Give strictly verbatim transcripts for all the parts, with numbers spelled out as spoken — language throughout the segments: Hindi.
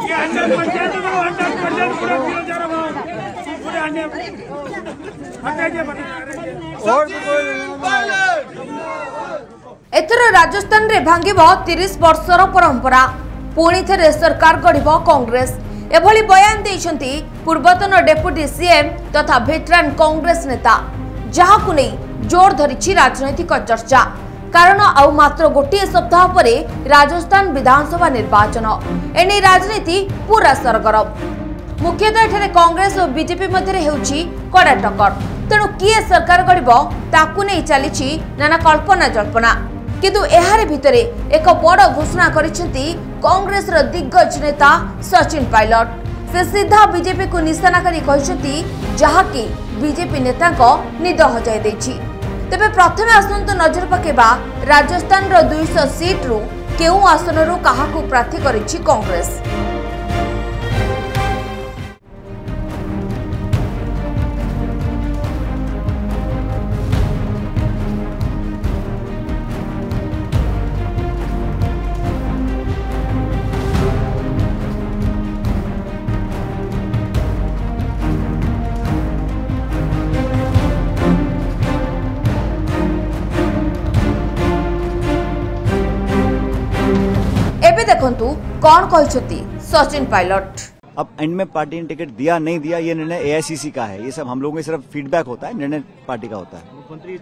एथर राजस्थान रे भांगिब तीस वर्षर परंपरा पुणी थे सरकार गढ़ कांग्रेस एभली बयान देइछंती पूर्वतन डेप्यूटी सीएम तथा वेटरान कांग्रेस नेता जहाकु नै जोर धरिछि राजनैतिक चर्चा कारण आउ मात्र गोटे सप्ताह परे राजस्थान विधानसभा निर्वाचन एने राजनीति पूरा सरगरम मुख्यतः एठारे कांग्रेस और बीजेपी मध्य हेउछि कड़ा टक्कर तेणु किए सरकार गढ़ ताकू नै चलीछि नाना कल्पना जल्पना किंतु एहारे भितरे एक बड़ घोषणा करिसेंती कांग्रेस रो दिग्गज नेता सचिन पायलट से सीधा बीजेपी को निशाना करी कहिसेंती जहाकि बीजेपी नेता को निद हजाई दैछि तेबे प्रथमे आसंत नजर पकेबा राजस्थान रो दो सौ सीट रु केउ आसन रु काहाकू प्रार्थी करिछि कांग्रेस। देखंतु कौन कहछती सचिन पायलट। अब एंड में पार्टी ने टिकट दिया नहीं दिया ये निर्णय एआईसीसी का है, ये सब हम लोगों में सिर्फ फीडबैक होता है, निर्णय पार्टी का होता है।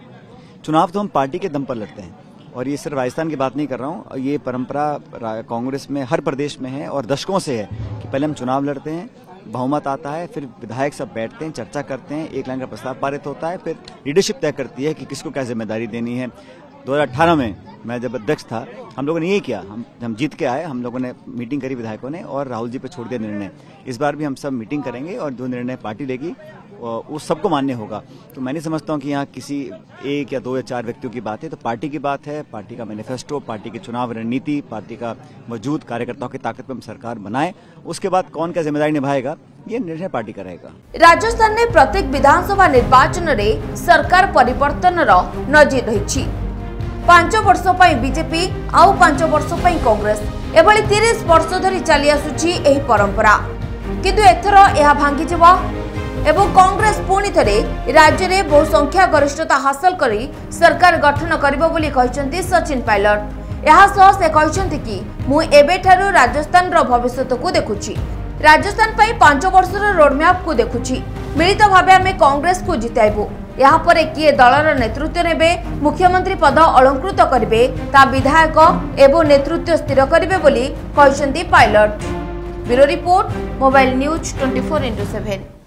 चुनाव तो हम पार्टी के दम पर लड़ते हैं और ये सिर्फ राजस्थान की बात नहीं कर रहा हूँ, ये परंपरा कांग्रेस में हर प्रदेश में है और दशकों से है कि पहले हम चुनाव लड़ते हैं, बहुमत आता है, फिर विधायक सब बैठते हैं, चर्चा करते हैं, एक लाइन का प्रस्ताव पारित होता है, फिर लीडरशिप तय करती है कि किसको क्या जिम्मेदारी देनी है। दो हज़ार अठारह में मैं जब अध्यक्ष था हम लोगों ने यही किया, हम हम जीत के आए, हम लोगों ने मीटिंग करी विधायकों ने और राहुल जी पे छोड़ दिया निर्णय। इस बार भी हम सब मीटिंग करेंगे और जो निर्णय पार्टी लेगी वो सबको मान्य होगा। तो मैं नहीं समझता हूँ कि यहाँ किसी एक या दो या चार व्यक्तियों की बात है, तो पार्टी की बात है, पार्टी का मैनिफेस्टो, पार्टी की चुनाव रणनीति, पार्टी का मौजूद कार्यकर्ताओं की ताकत पर हम सरकार बनाए, उसके बाद कौन क्या जिम्मेदारी निभाएगा ये निर्णय पार्टी का रहेगा। राजस्थान में प्रत्येक विधानसभा निर्वाचन में सरकार परिवर्तन नजीर रही पांच वर्ष बीजेपी आउ पांच वर्ष कांग्रेस एभली तीस वर्ष धरी चली आसुची एही परंपरा किंतु एथर यह भांगी जिवो एवं कांग्रेस पुणी थे राज्य में बहु संख्या गरिष्ठता हासिल करी सरकार गठन करिबो बोली कहिसेंती सचिन पायलट। यह सह से कहिसेंती कि मु एबेठारु राजस्थान रो भविष्यत को देखुची, राजस्थान पई पांच वर्ष रो रोडमैप को देखुची, मिलित भाबे आमे कांग्रेस को जिताइबो। यहाँ पर किए दलर नेतृत्व नेबे, मुख्यमंत्री पद अलंकृत करिवे ता विधायक एवं नेतृत्व स्थिर करिवे बोली कहिसेंती Pilot. Bureau report mobile news चौबीस इंटू सात।